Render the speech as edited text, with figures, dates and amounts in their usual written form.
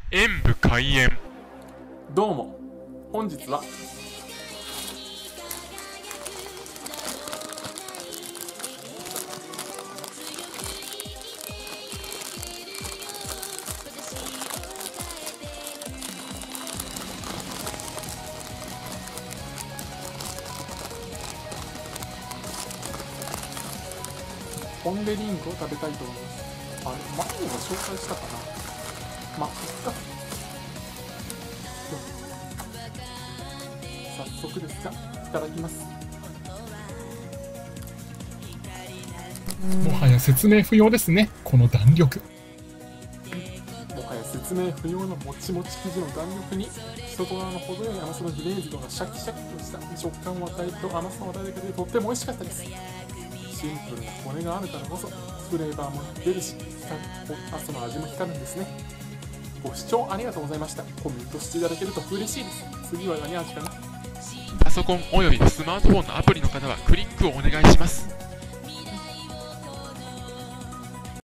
演武開演。 どうも、本日はポン・デ・リングを食べたいと思います。あれ、前にも紹介したかな。まあ、いっか。早速ですが、いただきます。 もはや説明不要ですね、この弾力。 もはや説明不要のもちもち生地の弾力に外側の程よい甘さのグレーズドがシャキシャキとした食感を与えると甘さを与えるだけでとっても美味しかったです。シンプルな骨があるからこそフレーバーも出るし、その味も光るんですね。ご視聴ありがとうございました。コメントしていただけると嬉しいです。次は何味かな。 パソコンおよびスマートフォンのアプリの方はクリックをお願いします。